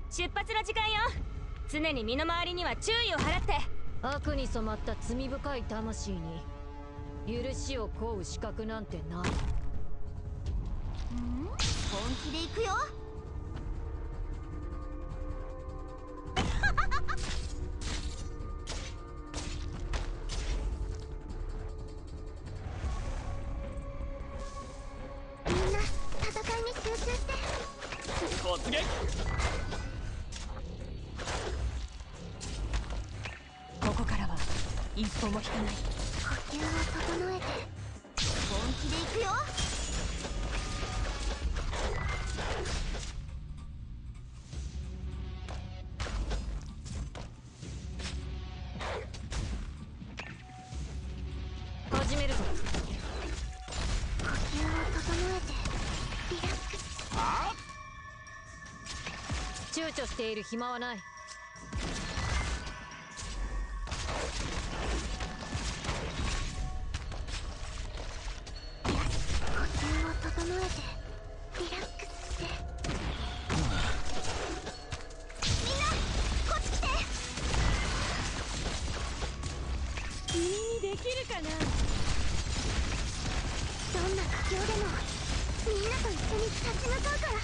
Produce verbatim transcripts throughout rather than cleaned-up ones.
出発の時間よ。常に身の回りには注意を払って。 悪に染まった罪深い魂に許しを請う資格なんてない。 ん？本気で行くよ。みんな戦いに集中して。 突撃。 ここからは一歩も引かない。 呼吸を整えて本気で行くよ。 始めるぞ。 呼吸を整えてリラックス。 躊躇している暇はない。 整えてリラックスして。みんなこっち来て。 君にできるかな。 どんな苦境でもみんなと一緒に立ち向かうから。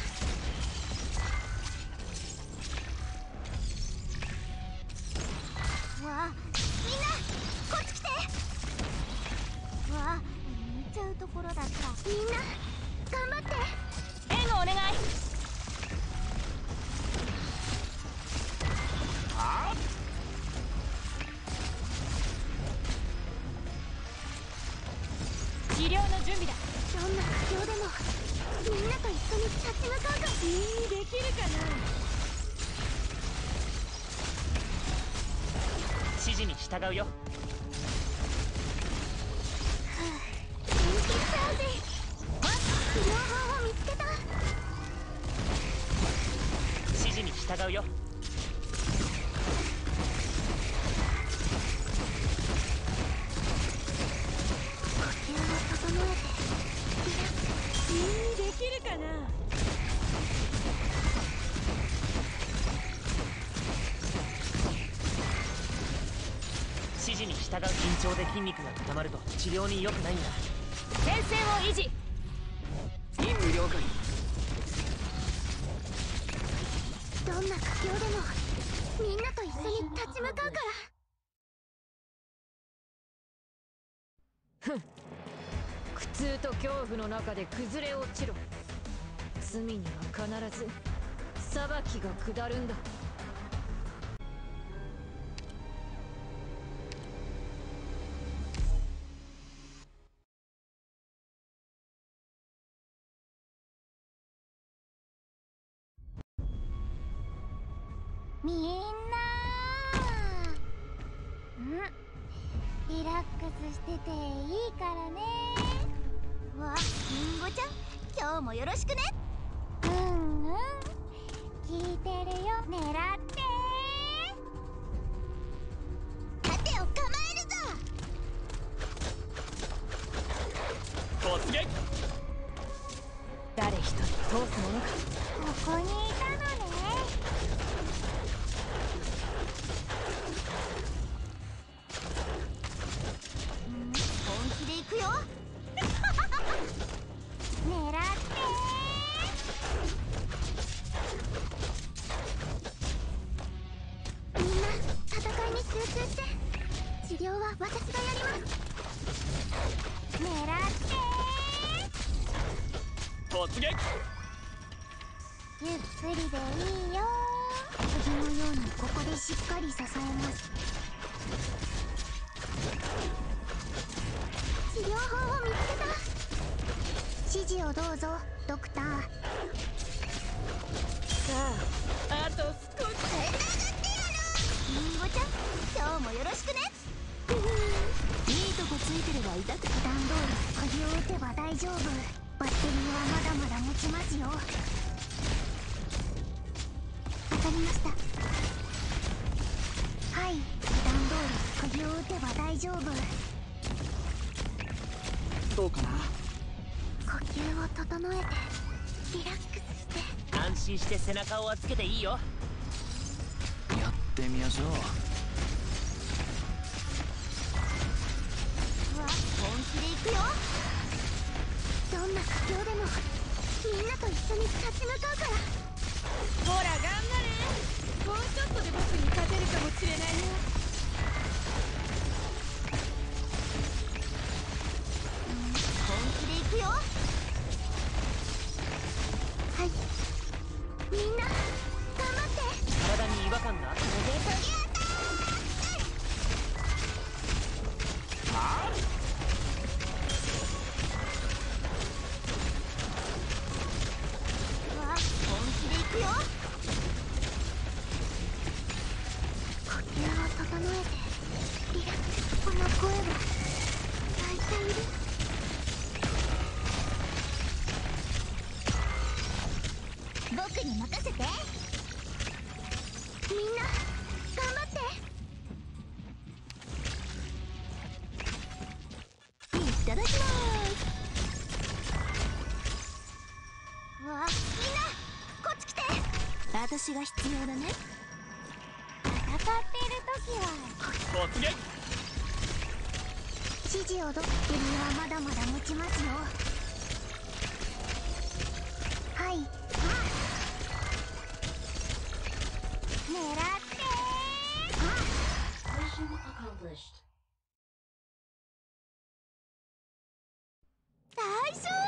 わあ、みんなこっち来て。わあ、見ちゃうところだった。みんな頑張って。 援護お願い。治療の準備だ。 どんな苦境でもみんなと一緒に立ち向かうから。 君にできるかな。 指示に従うよ。 元気チャージ。治療法を見つけた。 指示に従うよ。 呼吸を整えてリラックス。 君にできるかな。 指示に従う。緊張で筋肉が固まると治療に良くないんだ。 前線を維持。 任務了解。 どんな苦境でもみんなと一緒に立ち向かうから。 ふん。苦痛と恐怖の中で崩れ落ちろ。罪には必ず裁きが下るんだ。 みんな、ん？リラックスしてていいからね。わ、りんごちゃん、今日もよろしくね。うんうん、聞いてるよ。狙って盾を構えるぞ。 突撃。 誰一人通すものか。 ここにいたのね。本気で行くよ。狙ってみんな戦いに集中して。治療は私がやります。狙って突撃。 ゆっくりでいいよ。次のようにここでしっかり支えます。治療法を見つけた。指示をどうぞドクター。 さあ、あと少し。 ぶん殴ってやる。りんごちゃん、今日もよろしくね。いいとこついてれば痛く。普段通り鍵を打てば大丈夫。バッテリーはまだまだ持ちますよ。わかりました。はい、普段通り鍵を打てば大丈夫。 どうかな。 呼吸を整えてリラックスして。 安心して背中を預けていいよ。 ってみましょう。 うわ、本気で行くよ。どんな苦境でもみんなと一緒に立ち向かうから。 ほら頑張れ。もうちょっとで僕に勝てるかもしれないよ。 本気で行くよ。はい、みんな頑張って。 体に違和感があった。 うわ、本気で行くよ。呼吸を整えてリラックス。この声は泣いている。僕に任せて。みんな頑張って。いただきます。うわ、みんなこっち来て。私が必要だね。戦っている時は突撃。 指示をど君はまだまだ持ちますよ。はい、狙って大丈夫。